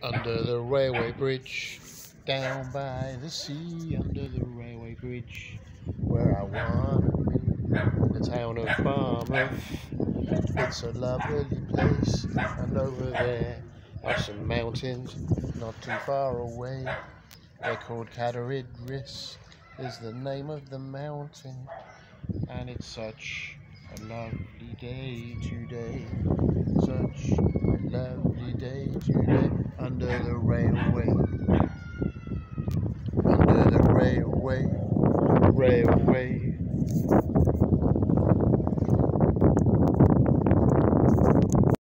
Under the railway bridge, down by the sea, under the railway bridge, where I wanna be, the town of Barmouth. It's a lovely place, and over there are some mountains not too far away. They're called Cadaridris, is the name of the mountain, and it's such a lovely day today, such a lovely day today, under the railway